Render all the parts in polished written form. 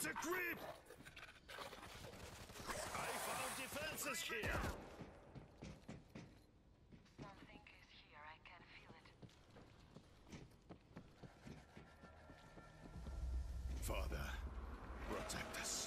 It's a creep! I found defenses here! Something is here, I can feel it. Father, protect us.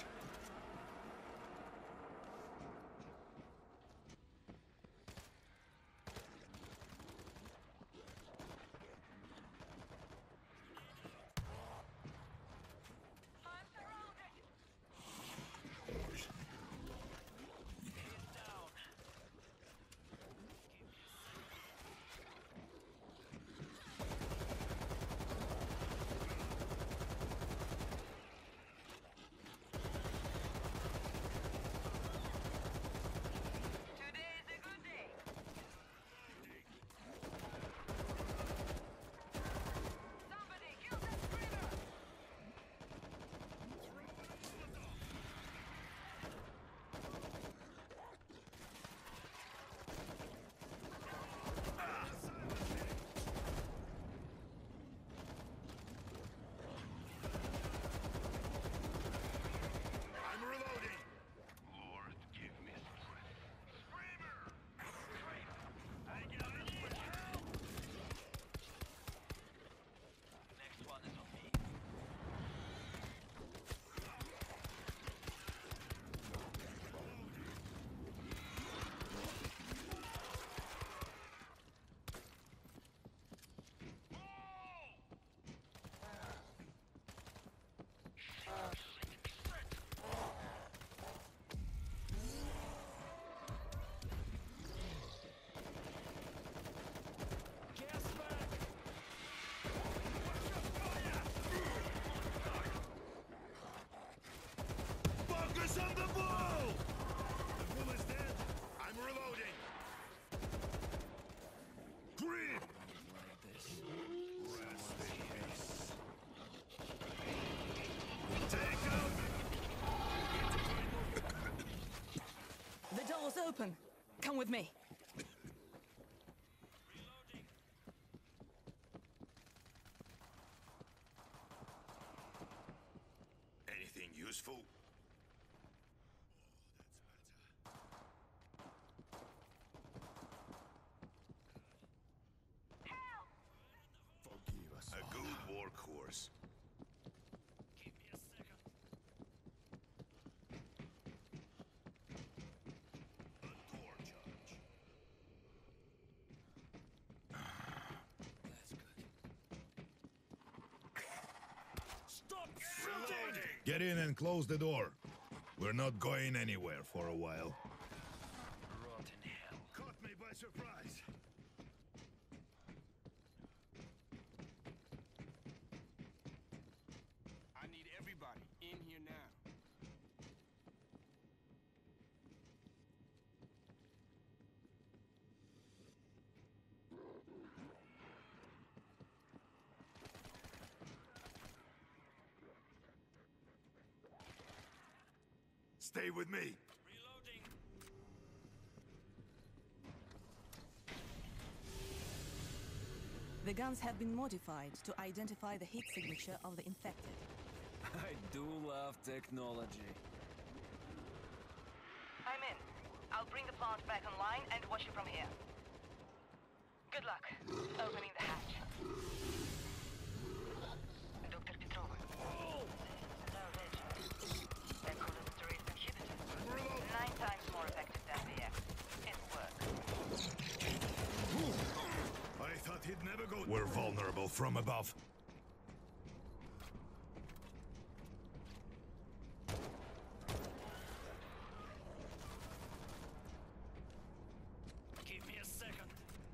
Focus on the bull! The bull is dead. I'm reloading. Creep! Like this. Rest in peace. Take out! The door's open. Come with me. Reloading. Anything useful? Forgive us. A good workhorse. Give me a second. A door charge. That's good. Stop Reloading! Get in and close the door. We're not going anywhere for a while. Rotten hell. Caught me by surprise. I need everybody in here now. Stay with me. Reloading. The guns have been modified to identify the heat signature of the infected. I do love technology. I'm in. I'll bring the plant back online and watch you from here. Good luck opening the hatch. Dr. Petrova. No legend. That cholesterol inhibitor. 9 times more effective than the X. It works. I thought he'd never go. We're vulnerable from above. Give me a second.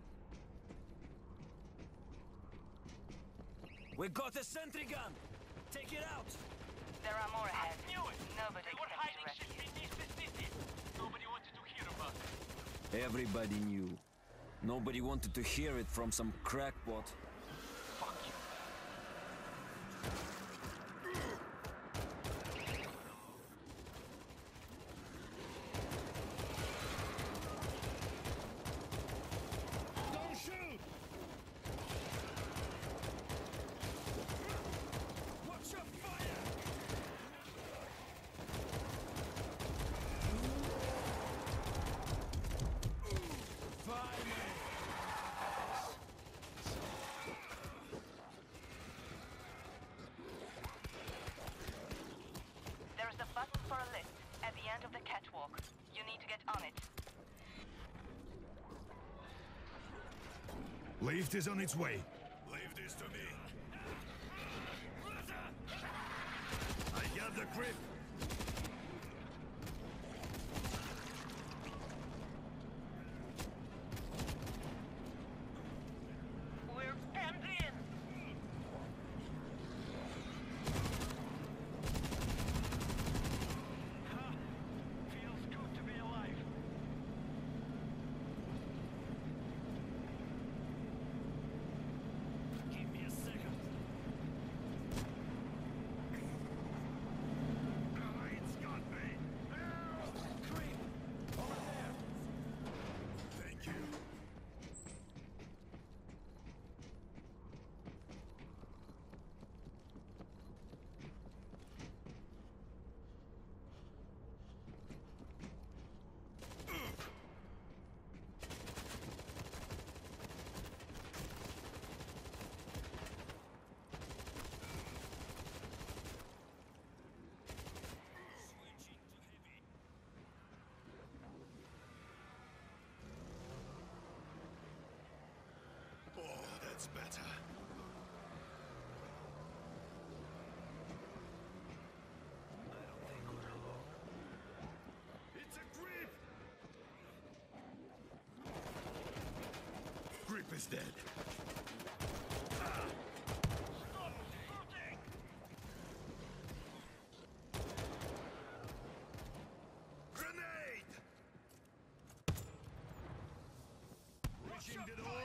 We got a sentry gun! Take it out! There are more ahead. Knew it! Nobody They were expects to hiding rescue. shit beneath the city! Nobody wanted to hear about it. Everybody knew. Nobody wanted to hear it from some crackpot. Fuck you. Don't shoot! Watch your fire! smoke. You need to get on it. Lift is on its way. Leave this to me. I got the grip. We're penned in! Feels good to be alive. Give me a second. It's got me. Creep! Over there! Thank you. Oh, that's better. It's a grip! Grip is dead. Grenade! Reaching the door.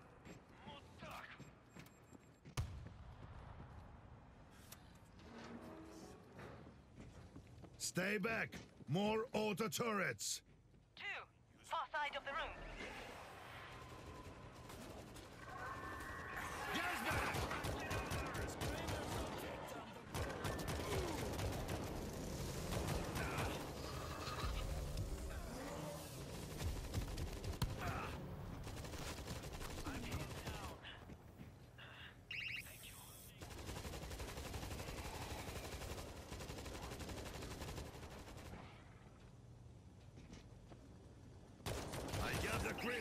Stay back. More auto turrets. 2. Far side of the room. I got the grip.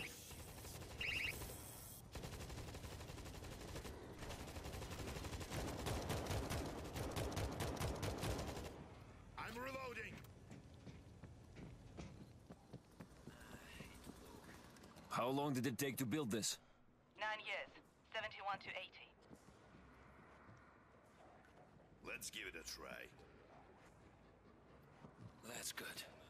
I'm reloading. How long did it take to build this? 9 years. 71 to 80. Let's give it a try. That's good.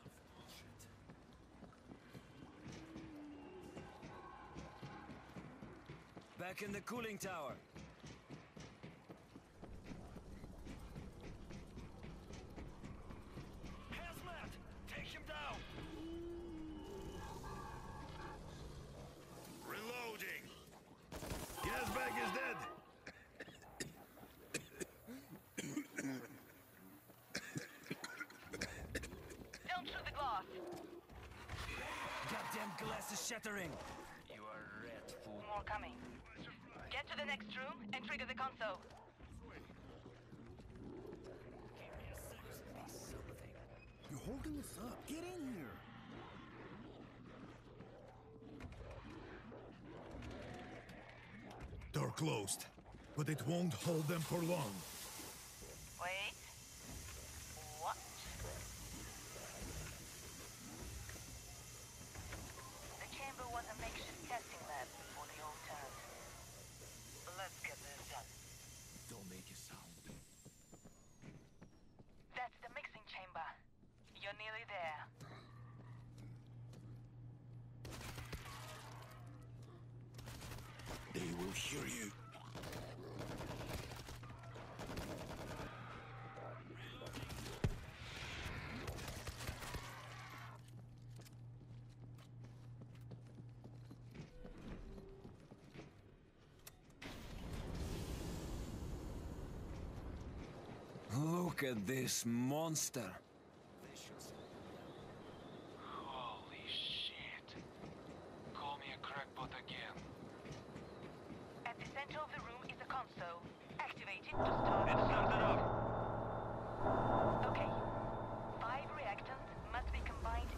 Back in the cooling tower. Hazmat! Take him down! Reloading. Gas bag is dead. Don't shoot the glass. Goddamn glass is shattering. You are red, fool. More coming. Get to the next room and trigger the console. You're holding us up. Get in here. Door closed. But it won't hold them for long. Wait. What? The chamber was a makeshift testing lab before they all turned. Let's get this done. Don't make a sound. That's the mixing chamber. You're nearly there. They will hear you. Look at this monster. Holy shit. Call me a crackpot again. At the center of the room is a console. Activate it to start. It started up. Okay. 5 reactants must be combined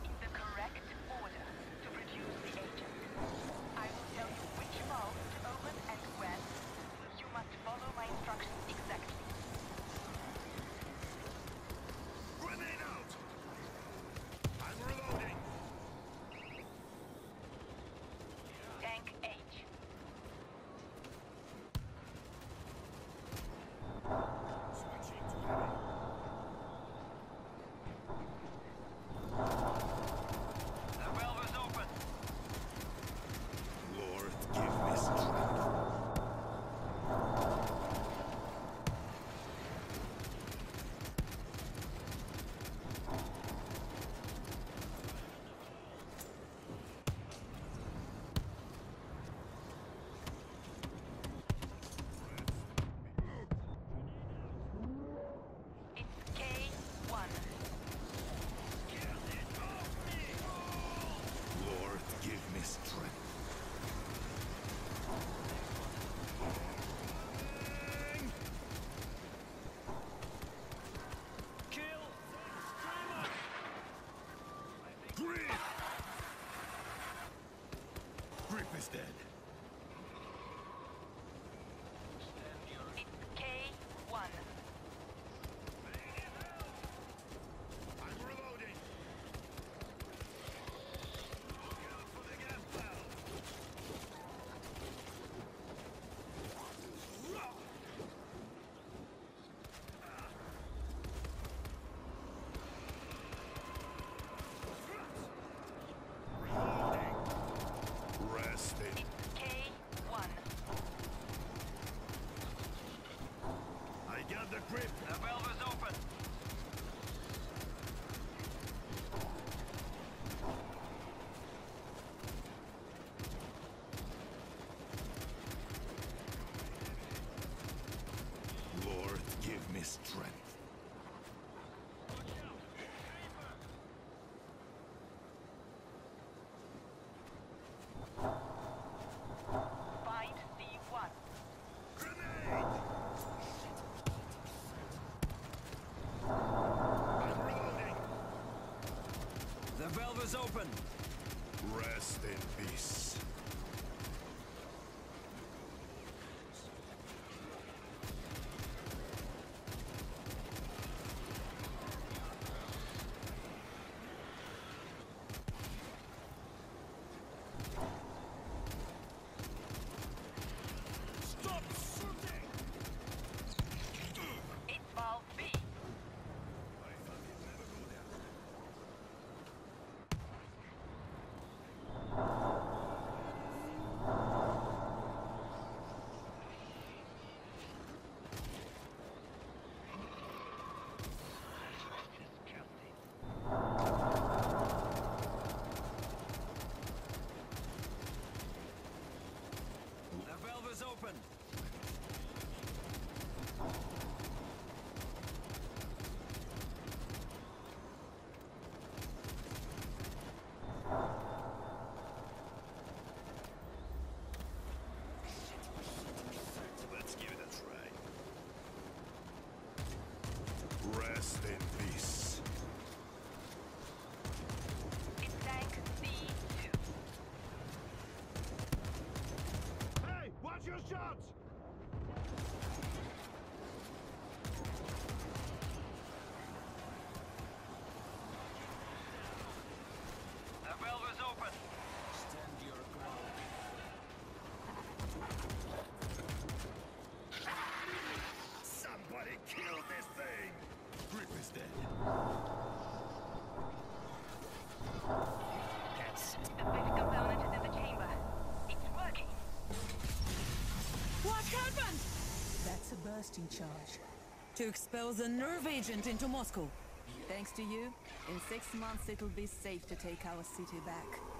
strength. Find C1. Grenade! I'm reloading. The valve is open. Rest in peace. Stop shooting! It's valve B. I thought he'd never go there. The valve is open. Let's give it a try. Rest in peace. It's tank C2. Hey, watch your shots! The valve is open. Stand your ground. Somebody kill this thing! Grip is dead. The fifth component is in the chamber. It's working. What happened? That's a bursting charge. To expel the nerve agent into Moscow. Thanks to you, in 6 months it'll be safe to take our city back.